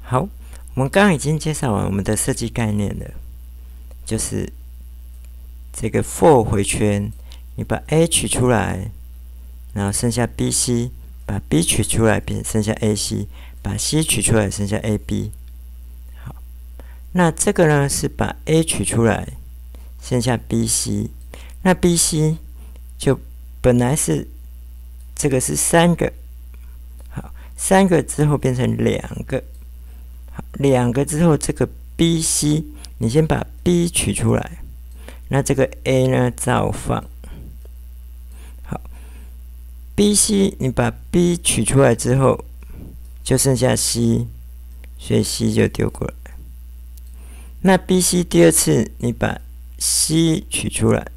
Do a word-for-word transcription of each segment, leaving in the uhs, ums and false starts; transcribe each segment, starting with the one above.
好，我们刚刚已经介绍完我们的设计概念了，就是这个 for 回圈，你把 A 取出来，然后剩下 B C， 把 B 取出来，变剩下 A C， 把 C 取出来，剩下 A B。好，那这个呢是把 A 取出来，剩下 B C， 那 B C 就本来是这个是三个，好，三个之后变成两个。好，两个之后，这个 B C， 你先把 B 取出来，那这个 A 呢照放。好 ，B C 你把 B 取出来之后，就剩下 C， 所以 C 就丢过来。那 B C 第二次你把 C 取出来，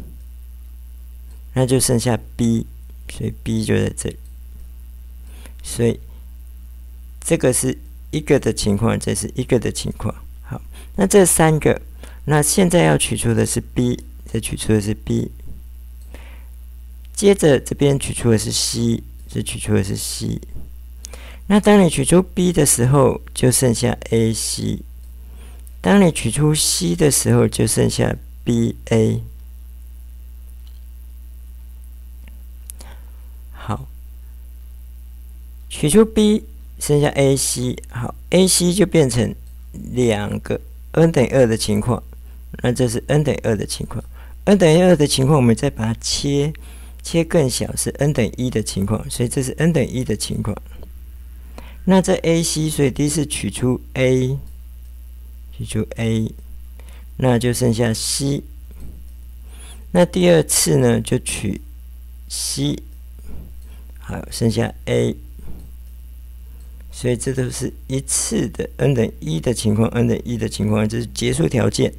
那就剩下 B， 所以 B 就在这里。所以这个是一个的情况，这是一个的情况。好，那这三个，那现在要取出的是 B， 这取出的是 B， 接着这边取出的是 C， 这取出的是 C。那当你取出 B 的时候，就剩下 A C； 当你取出 C 的时候，就剩下 B A。好，取出 B。剩下 A C， 好 ，A C 就变成两个 n 等于二的情况，那这是 n 等于二的情况。n 等于二的情况，我们再把它切，切更小是 n 等于一的情况，所以这是 n 等于一的情况。那这 A C， 所以第一次取出 A， 取出 A， 那就剩下 C。那第二次呢，就取 C， 好，剩下 A。所以这都是一次的 n 等于一的情况 ，n 等于一的情况，这是结束条件。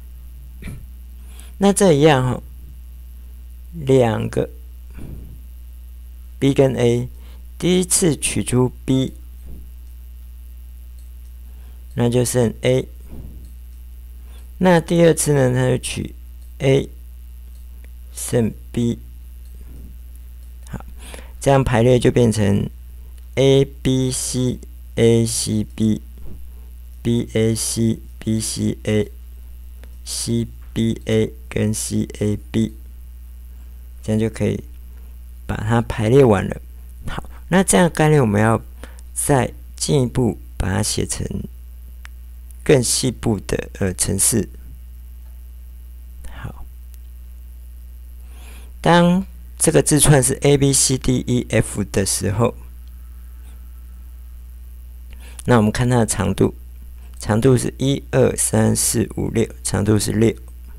那这一样哈、哦，两个 B 跟 A， 第一次取出 B， 那就剩 A。那第二次呢，它就取 A， 剩 B。好，这样排列就变成。A B C A C B B A C B C A C B A 跟 C A B， 这样就可以把它排列完了。好，那这样概念我们要再进一步把它写成更细部的呃程式。好，当这个字串是 A B C D E F 的时候。那我们看它的长度，长度是一二三四五六，长度是六。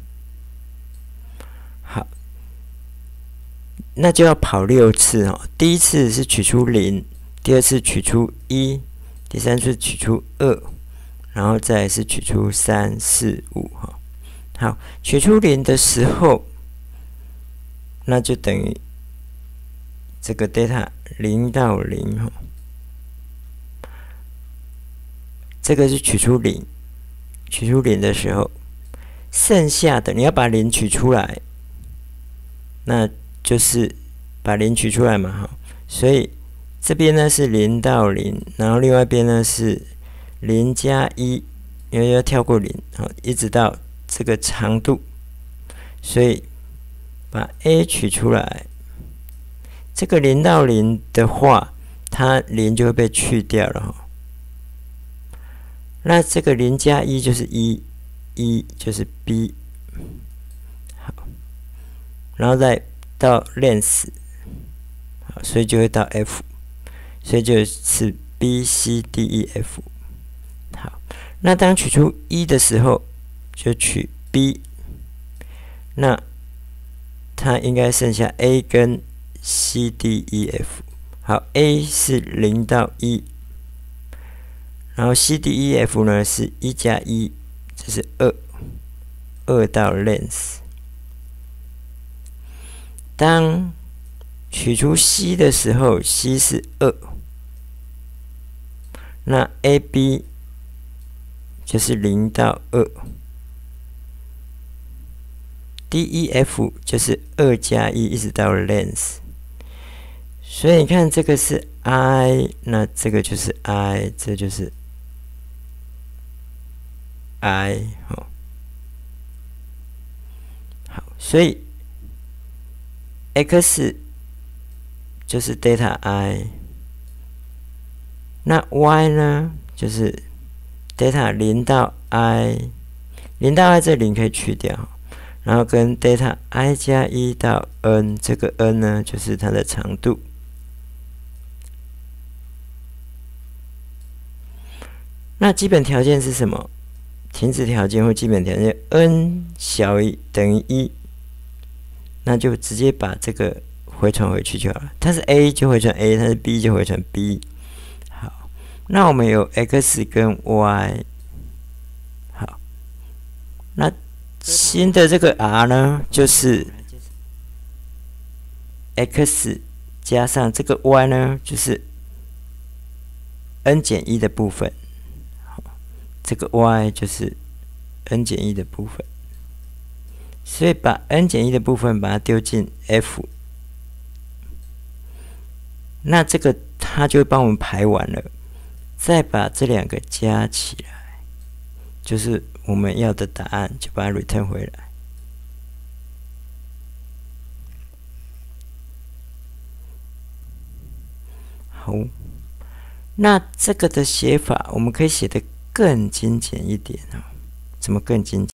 好，那就要跑六次哦。第一次是取出零，第二次取出一，第三次取出二，然后再来是取出三四五哈。好，取出零的时候，那就等于这个 data 零到零哈。这个是取出零，取出零的时候，剩下的你要把零取出来，那就是把零取出来嘛，哈。所以这边呢是零到零，然后另外一边呢是零加一，因为要跳过零，好，一直到这个长度，所以把 A 取出来，这个零到零的话，它零就会被去掉了哈。那这个零加一就是一，一就是 B， 好，然后再到 length， 好，所以就会到 F， 所以就是 B C D E F。好，那当取出一的时候，就取 B， 那它应该剩下 A 跟 C D E F。好 ，A 是零到一。然后 C D E F 呢是一加一，这是二，二到 length。当取出 C 的时候 ，C 是二，那 A B 就是零到二 ，D E F 就是二加一一直到 length。所以你看这个是 I， 那这个就是 I， 这就是 i 哦。好，所以 x 就是 delta i， 那 y 呢就是 delta 零到 i， 零到 i 这零可以去掉，然后跟 delta i 加一到 n， 这个 n 呢就是它的长度。那基本条件是什么？停止条件或基本条件 n 小于等于一，那就直接把这个回传回去就好了。它是 a 就回传 a， 它是 b 就回传 b。好，那我们有 x 跟 y。好，那新的这个 r 呢，就是 x 加上这个 y 呢，就是 n 减一的部分。这个 y 就是 n 减一的部分，所以把 n 减一的部分把它丢进 f， 那这个它就会帮我们排完了，再把这两个加起来，就是我们要的答案，就把它 return 回来。好，那这个的写法我们可以写的更精简一点啊，怎么更精简？